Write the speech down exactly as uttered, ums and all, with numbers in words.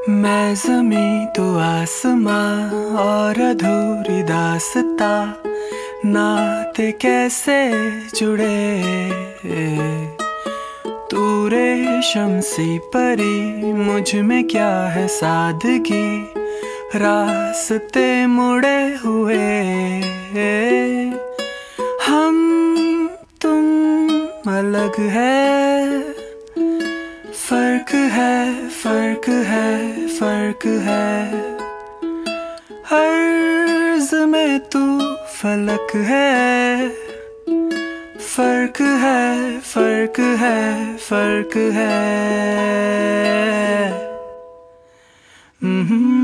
मैं ज़मीं तो आसमां और अधूरी दास्ता, नाते कैसे जुड़े। तू रेशम सी परी, मुझ में क्या है सादगी, रास्ते मुड़े हुए। हम तुम अलग है, फर्क है फर्क है फर्क है। अर्ज़ में तू फलक है, फर्क है फर्क है फर्क है।